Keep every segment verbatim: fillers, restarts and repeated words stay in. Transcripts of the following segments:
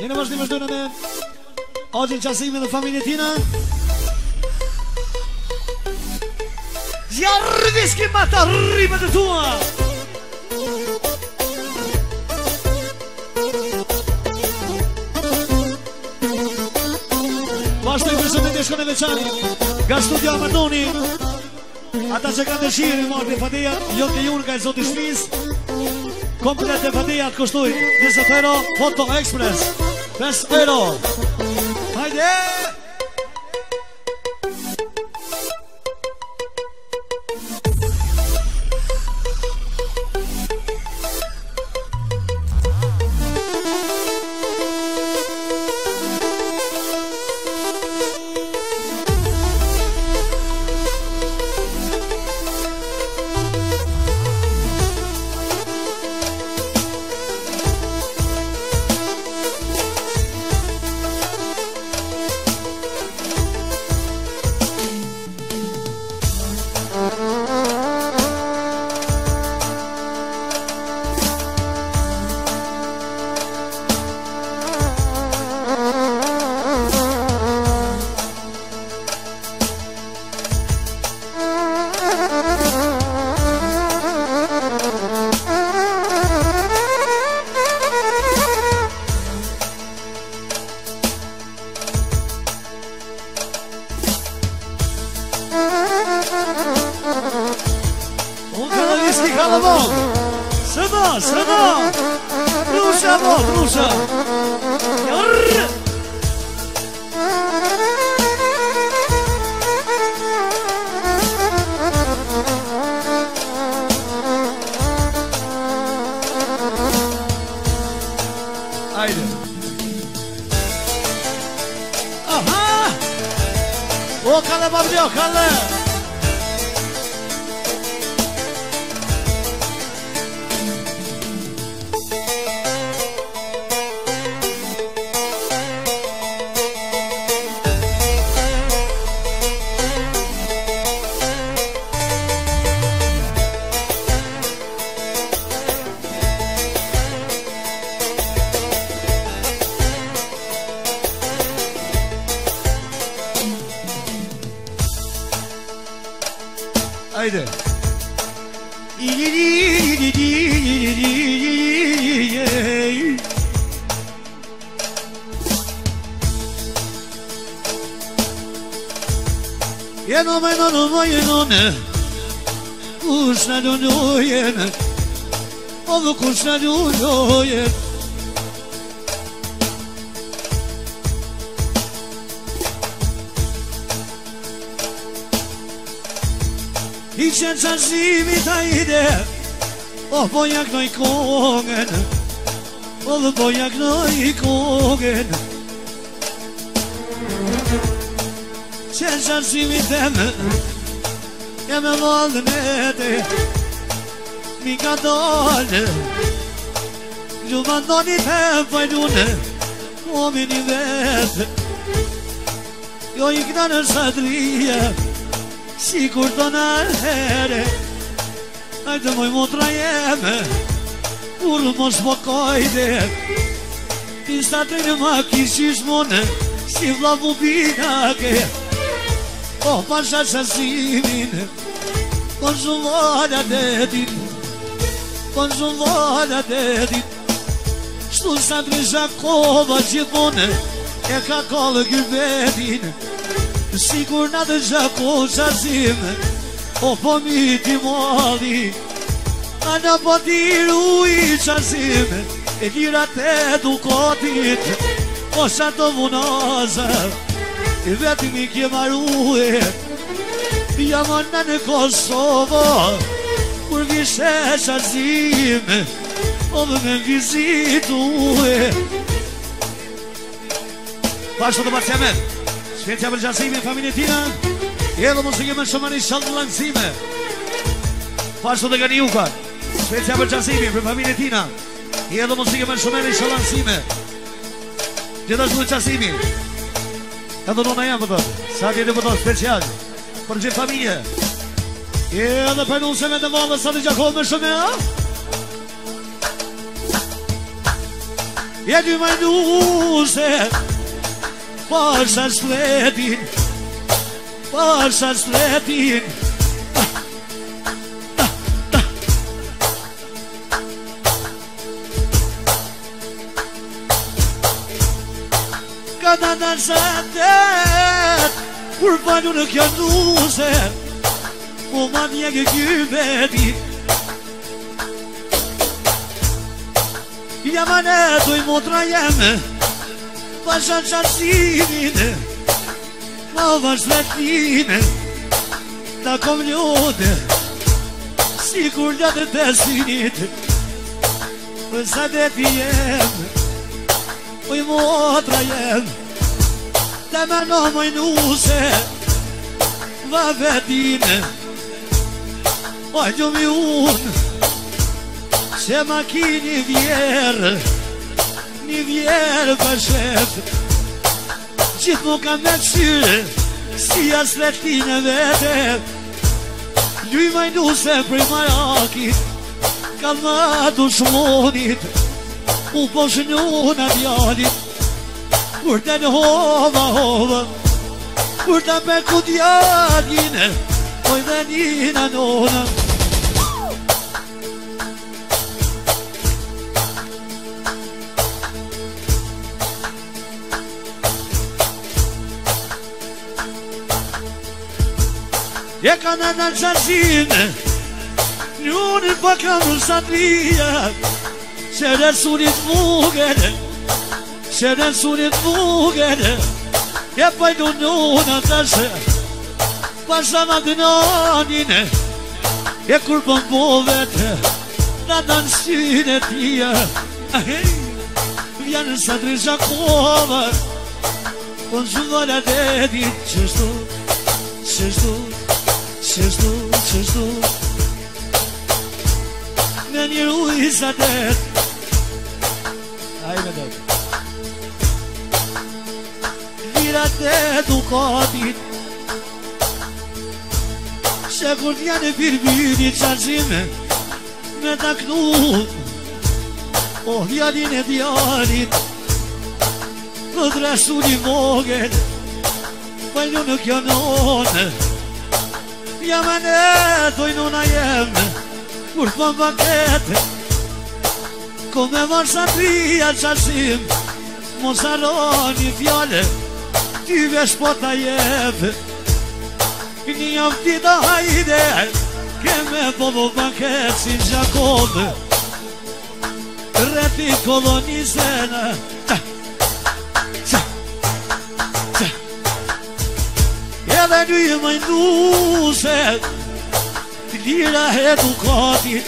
Jene vazhdim vazhdojnë me Agjën Qasimi dhe familje tina. Zjarëviski ma të rribet e tua. Bashkë të i përshëndetje shkën e veçani nga studia Amadoni. Ata që kanë dëshirë i marrë të fadeja, jo të junë ka i zoti shpiz. Komplet të fadeja të kështuj njëzet euro, Foto Express pesë euro. Hajde! Haydi. Jeno me në në më jenone, kush në lujojene, o dhe kush në lujojene. I qenë qashimi ta ide, o po jaknoj kongen, o dhe po jaknoj kongen. Qenë qashimi teme, jem e valdën e te, mi ka dalë, gjumë andoni te fajdune, o mi një vetë, jo i këta në shadrije, si kur të në here, ajtë moj motra jeme, kur mos po kajde, ti statrin ma kishish mone, si vla bubinake, o pasha qasimin, po shumë vala detin, po shumë vala detin, shtu statrin Shakova gjithmone, e ka kallë gybetin, sigur në dhe gjako qazime, o po mi ti mali, a në po tiru i qazime, e lirat e dukotit, o shato vunaza, e veti mi kje marue, jam në në Kosovo, kur vishe qazime, o dhe me vizitue. Pashto të Barcemen, Shpecia për Qasimi, familje tina, edhe muzike me shumë në shalë langësime. Pashtu dhe gani uka, Shpecia për Qasimi, për familje tina, edhe muzike me shumë në shalë langësime. Gjithashtu dhe Qasimi, edhe nona jam për të, sa tjetë për të special, për gjithë familje. Edhe për nuseme të valë, sa të gjakon me shumë, a? E dy majnuse Pasha shletin Pasha shletin Ka da da shatet Kur palu në kjo nuse O ma njege kjo veti Jam anetu i motra jeme Pasha qarësimin Ma vazhletine Ta kom ljote Si kur ljote të sinit Pësa deti jem O i motra jem Te me në mojnuse Va vetine O gjumi unë Se ma ki një vjerë Një vjerë për shef Gjithë mu kam me qyre Si asletine vete Ljuj majnuse prej majakit Ka ma du shmonit U po shënju në djallit Kur të në hova hova Kur të me ku djallin Oj dhe njina nona E ka në në qazine Njoni pa ka në satria Se rësunit mugere Se rësunit mugere E pajdu njona të shë Pasha në dënanine E kur pën po vete Në në në syne tia Vjenë satri shakova Pën shumë dhe dit Qështu, qështu Qështu, qështu Me një rujsa det Ajme det Lira të dukatit Se kur t'jane birbiri qarësime Me ta knut O djalin e djalit Në dresu një mogel Pajlu në kjo none Jam anetu i nuna jem Kur t'pon pakete Ko me varsha trija qarësim Mos arroni fjale Ty vesh po ta jeb Një jam ti da hajde Keme po po paket si Gjakob Reti kolonizena Edhe një majnuse Lira edukatit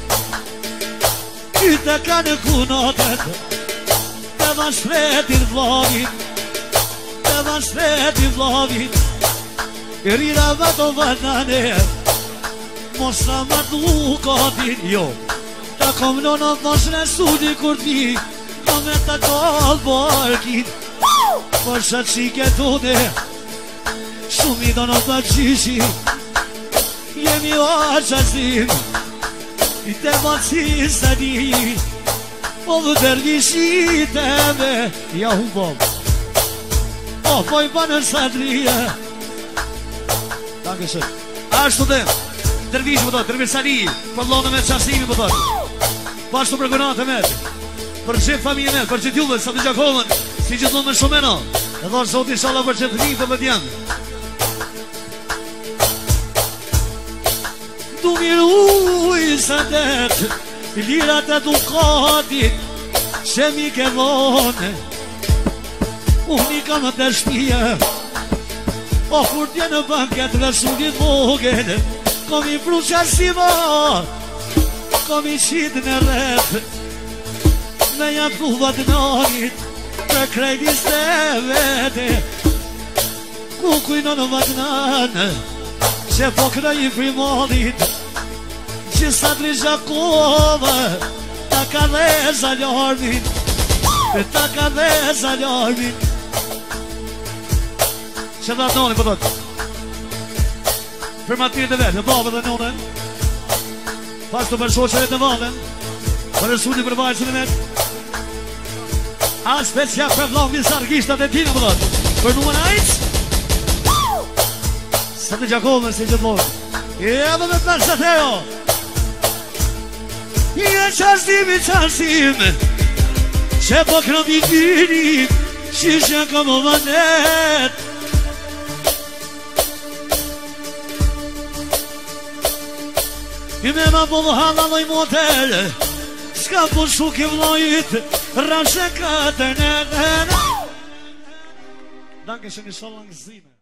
Ty të ka në kunatet Të van shretin vlavit Të van shretin vlavit Rira vato vanane Mosa ma dukatit Jo Ta kom në në mos në studi kur ti Në me të kalë barkit Për shë qike të ne Shumë i do në të gjyshi Jemi o qazim I te maci së di O dhe dërgjishi të me Ja hu bom O poj pa në sadrija Danke shë Ashtu dhe Dërgjish më të dërgjirsani Për lonë me qasimi më të Pashtu për gënatë me Për gjithë familje me Për gjithë juve Sa të gjakovën Si gjithë në me shumeno E dhe zoti shala për gjithë një të më djenë Tu miru i sëndet Lirat e dukatit Që mi ke dhone Unë i kam të shpia O kur tje në banket Rësunit vogel Kom i pru qarësima Kom i qitë në rrët Me janë pluvat nanit Për krejtis të vete Ku kujno në vatnanë Që po kraj i primalit Që sa tri Gjakova Ta ka dhe zaljarmin Ta ka dhe zaljarmin Që dhe atë noni për dhët Për matirë të vetë Në babë dhe nonën Pas të për shoqëve të valen Për rësuni për vajzën e vetë A special për vlogin sargishtat e tina më dhëtë. Për numër ajtë Së të gjakohë si gjithmonë. Edhe me përsat e jo Je qashtimi qashtimi Që po krëmi dini Shishe këmë vëndet I me ma po dhëhala dhe i motel Ska po shuki vlojit Rashe katër në në Danke shë një sholë langëzime